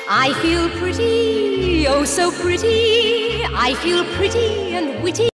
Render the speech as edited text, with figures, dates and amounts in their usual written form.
I feel pretty, oh so pretty. I feel pretty and witty